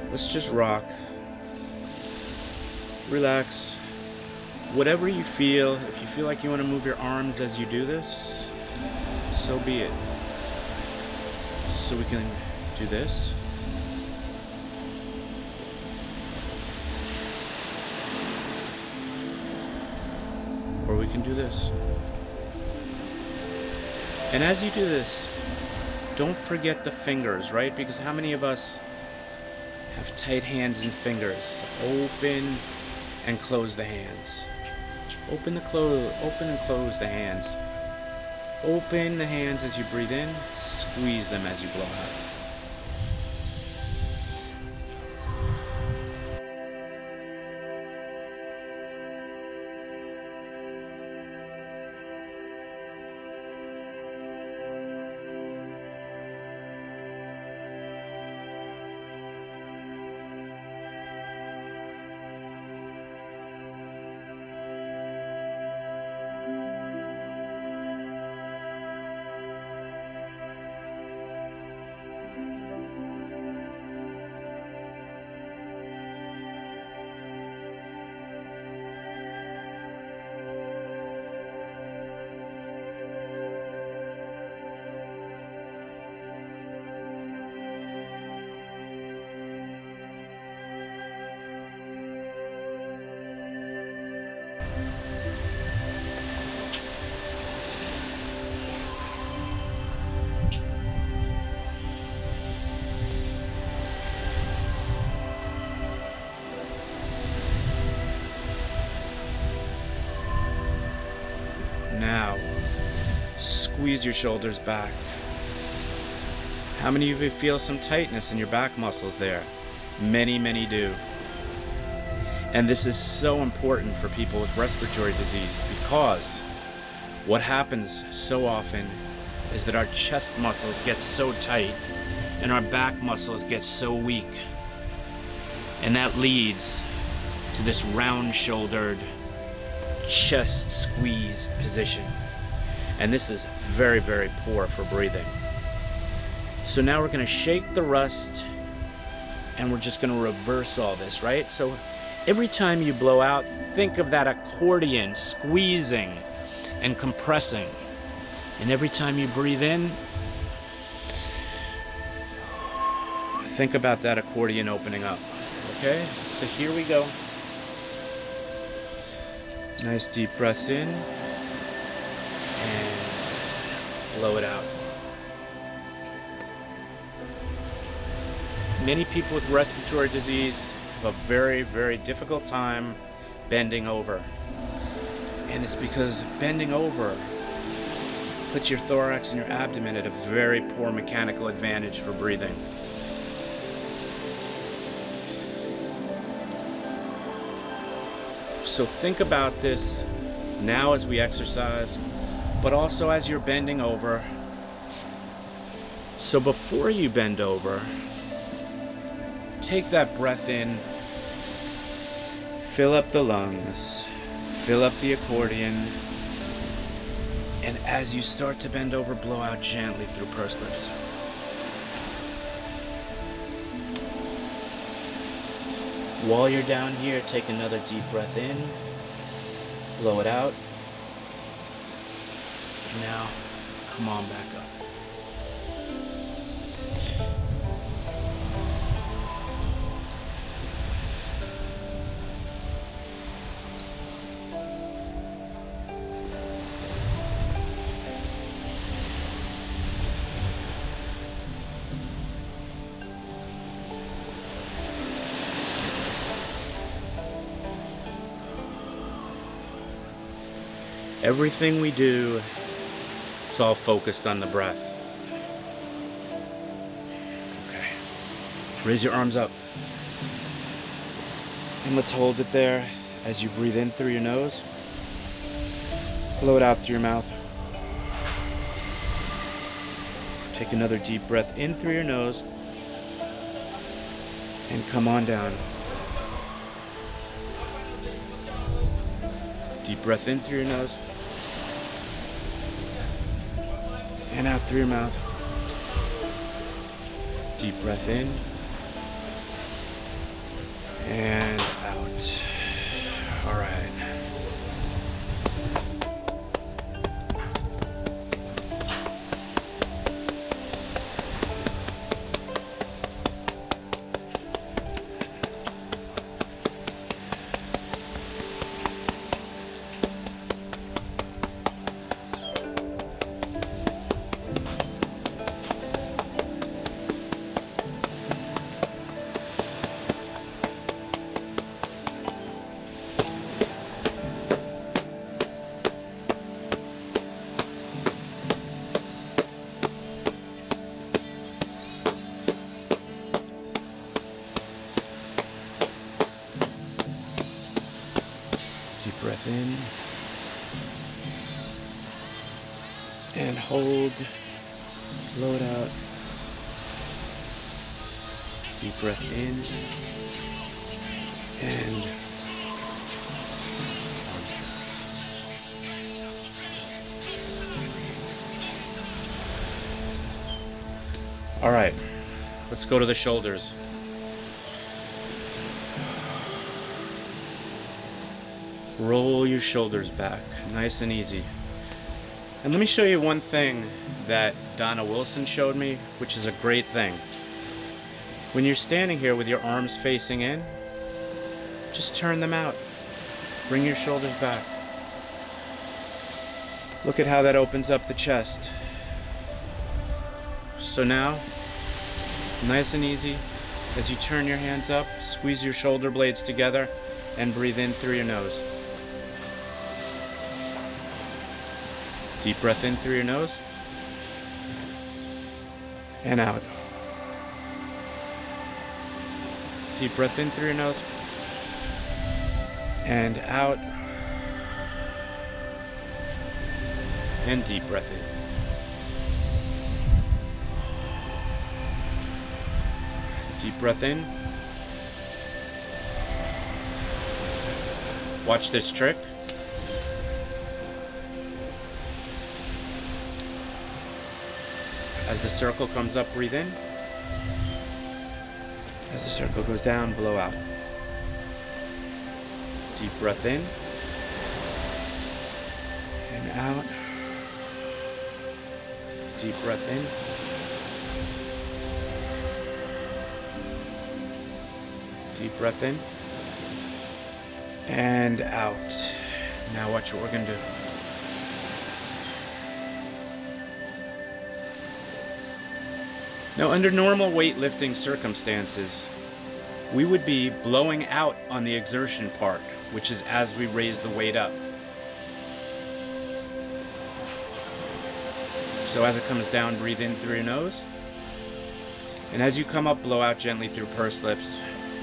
Let's just rock. Relax. Whatever you feel, if you feel like you want to move your arms as you do this, so be it. So we can do this. Or we can do this. And as you do this, don't forget the fingers, right? Because how many of us have tight hands and fingers? Open and close the hands. Open and close the hands. Open the hands as you breathe in, squeeze them as you blow out. Now, squeeze your shoulders back. How many of you feel some tightness in your back muscles there? Many, many do. And this is so important for people with respiratory disease, because what happens so often is that our chest muscles get so tight and our back muscles get so weak. And that leads to this round-shouldered, chest squeezed position. And this is very, very poor for breathing. So now we're going to shake the rust and we're just going to reverse all this, right? So every time you blow out, think of that accordion squeezing and compressing. And every time you breathe in, think about that accordion opening up. Okay, so here we go. Nice deep breath in and blow it out. Many people with respiratory disease have a very, very difficult time bending over. And it's because bending over puts your thorax and your abdomen at a very poor mechanical advantage for breathing. So think about this now as we exercise, but also as you're bending over. So before you bend over, take that breath in, fill up the lungs, fill up the accordion, and as you start to bend over, blow out gently through pursed lips. While you're down here, take another deep breath in, blow it out. Now, come on back up. Everything we do, it's all focused on the breath. Okay. Raise your arms up. And let's hold it there as you breathe in through your nose. Blow it out through your mouth. Take another deep breath in through your nose. And come on down. Deep breath in through your nose. And out through your mouth. Deep breath in. And out. All right. Deep breath in and hold, blow it out. Deep breath in and arms down. All right, let's go to the shoulders. Roll your shoulders back, nice and easy. And let me show you one thing that Donna Wilson showed me, which is a great thing. When you're standing here with your arms facing in, just turn them out. Bring your shoulders back. Look at how that opens up the chest. So now, nice and easy, as you turn your hands up, squeeze your shoulder blades together and breathe in through your nose. Deep breath in through your nose and out. Deep breath in through your nose and out. And deep breath in. Deep breath in. Watch this trick. As the circle comes up, breathe in. As the circle goes down, blow out. Deep breath in. And out. Deep breath in. Deep breath in. And out. Now watch what we're going to do. Now, under normal weightlifting circumstances, we would be blowing out on the exertion part, which is as we raise the weight up. So as it comes down, breathe in through your nose. And as you come up, blow out gently through pursed lips.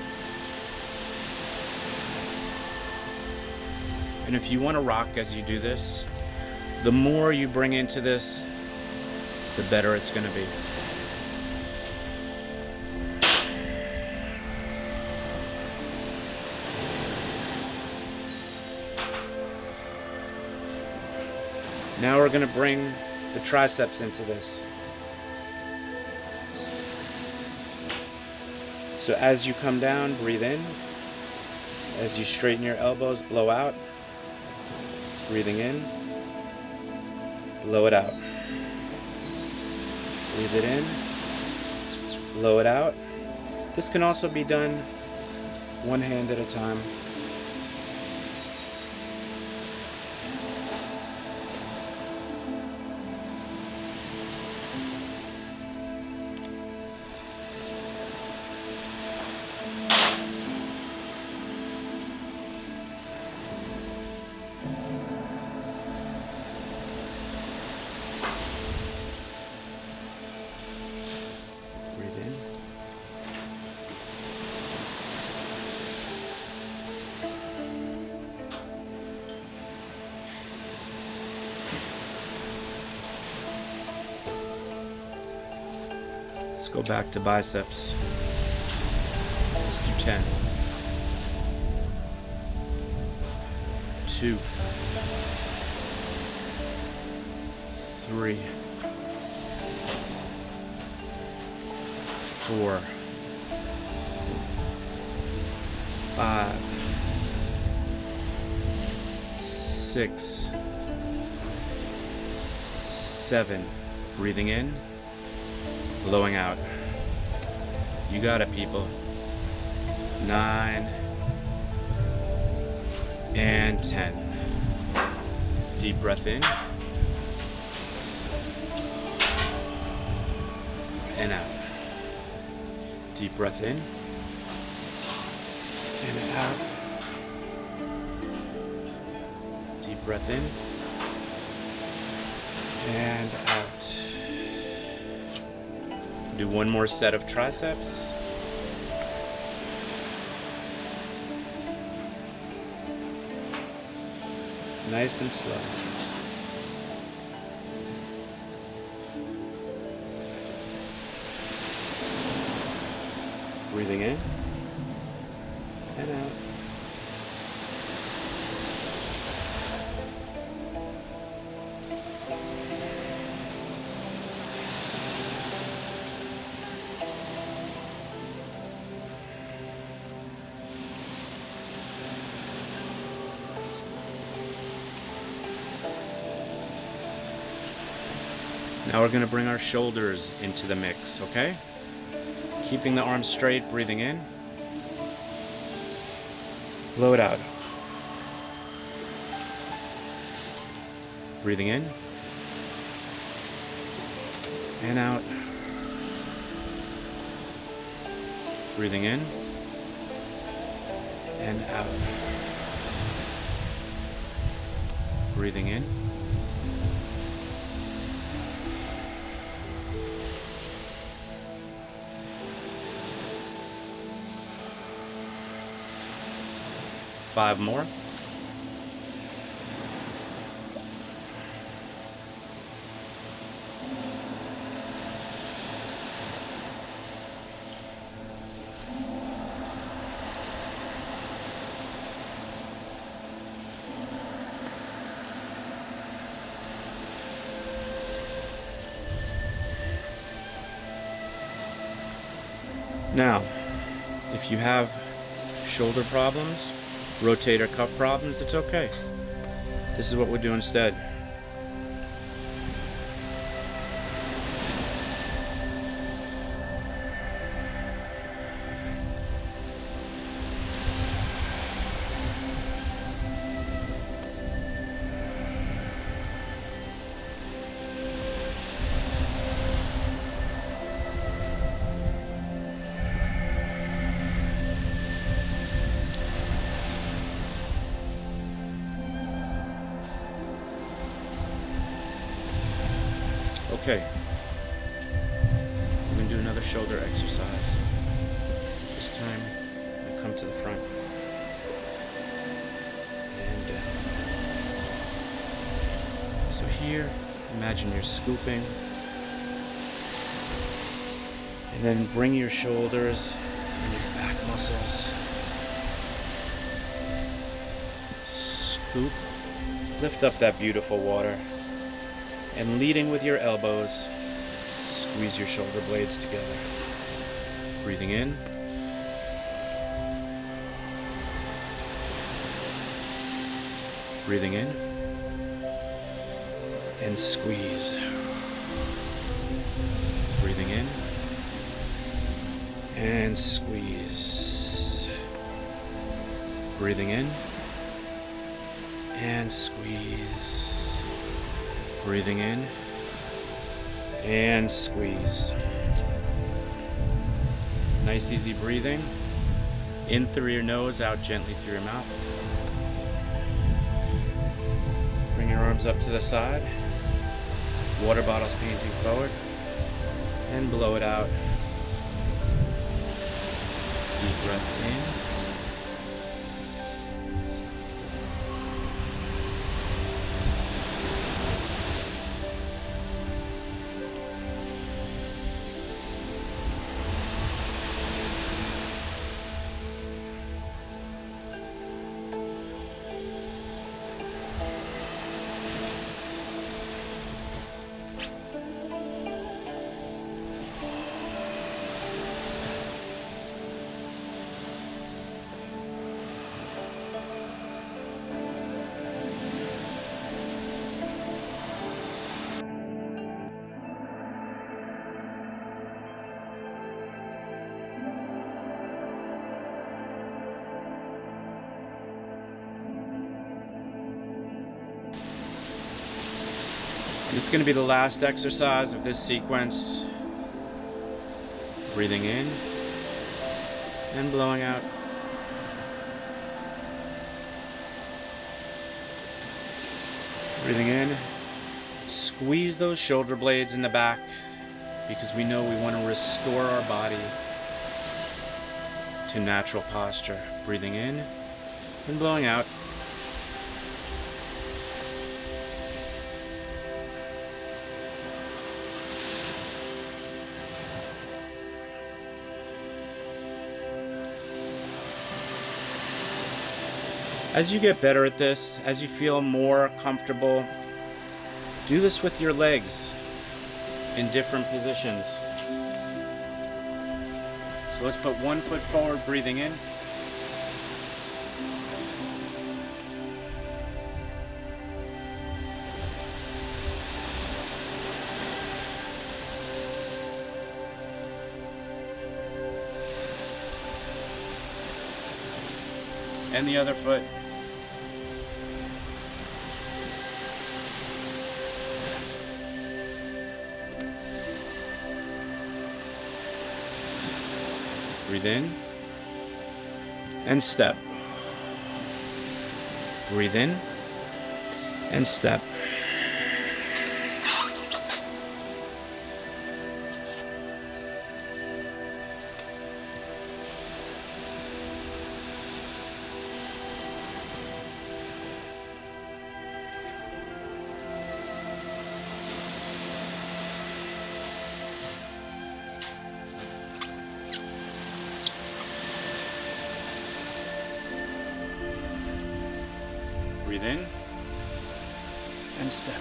And if you want to rock as you do this, the more you bring into this, the better it's going to be. Now we're going to bring the triceps into this. So as you come down, breathe in. As you straighten your elbows, blow out. Breathing in. Blow it out. Breathe it in. Blow it out. This can also be done one hand at a time. Let's go back to biceps. Let's do 10. 2. 3. 4. 5, 6, 7. Breathing in, blowing out. You got it, people. 9 and 10. Deep breath in and out. Deep breath in and out. Deep breath in and out. Do one more set of triceps. Nice and slow. Breathing in and out. Now we're going to bring our shoulders into the mix, okay? Keeping the arms straight, breathing in. Blow it out. Breathing in. And out. Breathing in. And out. Breathing in. Five more. Now, if you have shoulder problems, rotator cuff problems, it's okay. This is what we'll do instead. Okay, we're going to do another shoulder exercise. This time, I'm going to come to the front and down. So here, imagine you're scooping, and then bring your shoulders and your back muscles. Scoop, lift up that beautiful water. And leading with your elbows, squeeze your shoulder blades together. Breathing in. Breathing in. And squeeze. Breathing in. And squeeze. Breathing in. And squeeze. Breathing in and squeeze. Nice easy breathing. In through your nose, out gently through your mouth. Bring your arms up to the side. Water bottles painting forward. And blow it out. Deep breath in. This is going to be the last exercise of this sequence. Breathing in and blowing out. Breathing in. Squeeze those shoulder blades in the back because we know we want to restore our body to natural posture. Breathing in and blowing out. As you get better at this, as you feel more comfortable, do this with your legs in different positions. So let's put one foot forward, breathing in. And the other foot. Breathe in and step. Breathe in and step. Breathe in and step.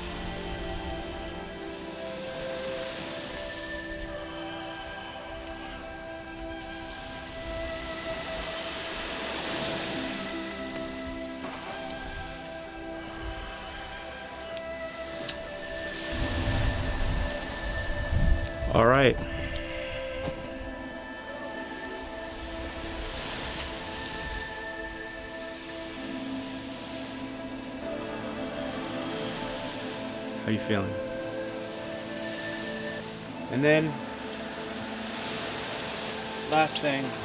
All right. How are you feeling? And then, last thing,